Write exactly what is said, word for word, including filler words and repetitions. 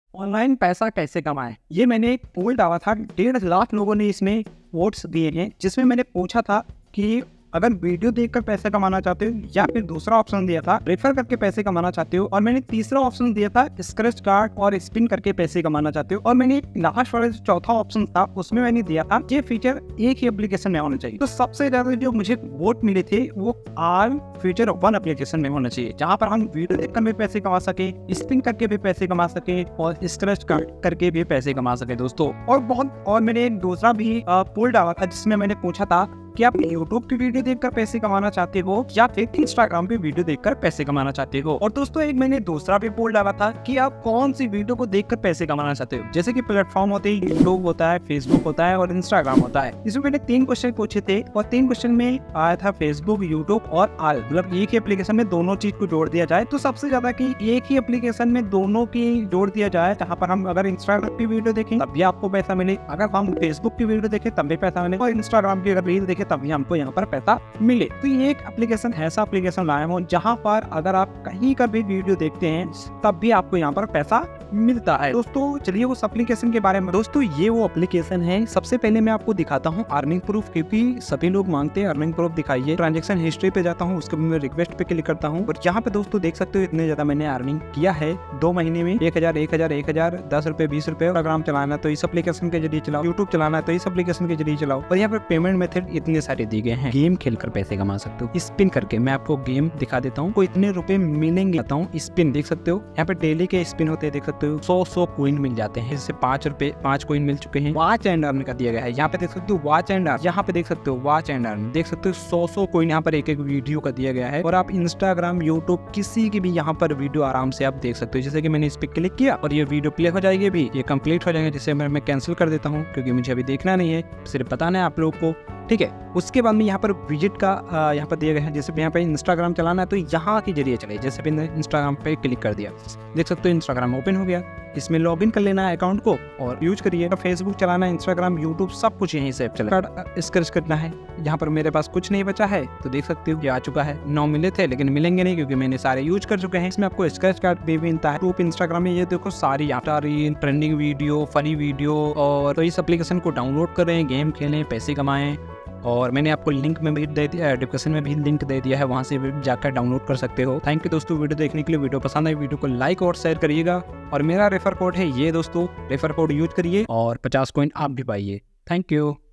Online पैसा कैसे कमाएं, ये मैंने एक पोल डाला था। डेढ़ लाख लोगों ने इसमें वोट्स दिए हैं, जिसमें मैंने पूछा था कि अगर वीडियो देखकर पैसे कमाना चाहते हो, या फिर दूसरा ऑप्शन दिया था रेफर करके पैसे कमाना चाहते हो, और मैंने तीसरा ऑप्शन दिया था स्क्रैच कार्ड और स्पिन करके पैसे कमाना चाहते हो, और मैंने लास्ट वाला जो चौथा ऑप्शन था उसमें मैंने दिया था ये फीचर एक ही एप्लीकेशन में होना चाहिए। तो सबसे ज्यादा जो मुझे वोट मिले थे वो आल फीचर वन एप्लीकेशन में होना चाहिए, जहाँ पर हम वीडियो देखकर भी पैसे कमा सके, स्पिन करके भी पैसे कमा सके और स्क्रैच कार्ड करके भी पैसे कमा सके दोस्तों। और बहुत और मैंने एक दूसरा भी पोल डाला था, जिसमें मैंने पूछा था कि आप यूट्यूब की वीडियो देखकर पैसे कमाना चाहते हो या फिर इंस्टाग्राम पे वीडियो देखकर पैसे कमाना चाहते हो। और दोस्तों एक मैंने दूसरा भी पोल डाला था कि आप कौन सी वीडियो को देखकर पैसे कमाना चाहते हो। जैसे कि प्लेटफॉर्म होते हैं, यूट्यूब होता है, फेसबुक होता है और इंस्टाग्राम होता है। इसमें मैंने तीन क्वेश्चन पूछे थे और तीन क्वेश्चन में आया था फेसबुक, यूट्यूब और आल, मतलब एक ही एप्लीकेशन में दोनों चीज को जोड़ दिया जाए। तो सबसे ज्यादा की एक ही एप्लीकेशन में दोनों की जोड़ दिया जाए, जहाँ पर हम अगर इंस्टाग्राम की वीडियो देखें तब भी आपको पैसा मिले, अगर हम फेसबुक की वीडियो देखें तब भी पैसा मिले, और इंस्टाग्राम की अगर रील देखें तब भी हमको यहाँ पर पैसा मिले। तो ये एक एप्लीकेशन ऐसा एप्लीकेशन लाया हूँ जहाँ पर अगर आप कहीं का भी वीडियो देखते हैं तब भी आपको यहाँ पर पैसा मिलता है। दोस्तों चलिए उस एप्लीकेशन के बारे में, दोस्तों ये वो एप्लीकेशन है। सबसे पहले मैं आपको दिखाता हूँ अर्निंग प्रूफ, क्योंकि सभी लोग मांगते हैं अर्निंग प्रूफ दिखाइए। ट्रांजैक्शन हिस्ट्री पे जाता हूँ, उसके बाद मैं रिक्वेस्ट पे क्लिक करता हूँ और यहाँ पे दोस्तों देख सकते हो इतने ज्यादा मैंने अर्निंग किया है दो महीने में। एक हजार एक हजार एक हजार दस रुपए बीस रुपए। इंस्टाग्राम चलाना तो इस एप्लीकेशन के जरिए चलाओ, यूट्यूब चलाना तो इस एप्लीकेशन के जरिए चलाओ। और यहाँ पे पेमेंट मेथड इतने सारे दिए गए हैं। गेम खेलकर पैसे कमा सकते हो स्पिन करके। मैं आपको गेम दिखा देता हूँ, को इतने रुपए मिलेंगे बताऊँ। स्पिन देख सकते हो, यहाँ पे डेली के स्पिन होते हैं, देख सकते हो सौ सौ कोइन मिल जाते हैं। इससे पांच रुपए पांच कोइन मिल चुके हैं। वॉच एंड अर्न का दिया गया है, यहाँ पे देख सकते हो वॉच एंड अर्न, यहाँ पे देख सकते हो वॉच एंड अर्न, देख सकते हो सौ सौ कोइन यहाँ पर एक एक वीडियो का दिया गया है। और आप इंस्टाग्राम, यूट्यूब किसी की भी यहाँ पर वीडियो आराम से आप देख सकते हो। जैसे कि मैंने इस पे क्लिक किया और ये वीडियो प्ले हो जाएगी, भी ये कंप्लीट हो जाएगा, जिसे मैं कैंसिल कर देता हूँ क्योंकि मुझे अभी देखना नहीं है, सिर्फ बताना है आप लोग को, ठीक है। उसके बाद में यहाँ पर विजिट का यहाँ पर दिया गया है। जैसे यहाँ पे इंस्टाग्राम चलाना है तो यहाँ के जरिए चले। जैसे मैंने इंस्टाग्राम पे क्लिक कर दिया, देख सकते हो इंस्टाग्राम ओपन हो गया। इसमें लॉगिन कर लेना है अकाउंट को और यूज करिए। फेसबुक चलाना है, इंस्टाग्राम, यूट्यूब सब कुछ यहीं से चलेगा। स्क्रैच करना है, यहाँ पर मेरे पास कुछ नहीं बचा है तो देख सकते हो ये आ चुका है। नौ मिले थे लेकिन मिलेंगे नहीं क्योंकि मैंने सारे यूज कर चुके हैं। इसमें आपको स्क्रैच कार्ड भी मिलता है। यूट्यूब, इंस्टाग्राम में ये देखो सारी ट्रेंडिंग वीडियो, फनी वीडियो, और तो इस एप्लीकेशन को डाउनलोड करें, गेम खेलें, पैसे कमाएं। और मैंने आपको लिंक में भी दे दिया, डिस्क्रिप्शन में भी लिंक दे दिया है, वहां से भी जाकर डाउनलोड कर सकते हो। थैंक यू दोस्तों वीडियो देखने के लिए। वीडियो पसंद आई वीडियो को लाइक और शेयर करिएगा। और मेरा रेफर कोड है ये दोस्तों, रेफर कोड यूज करिए और पचास कॉइन आप भी पाइए। Thank you.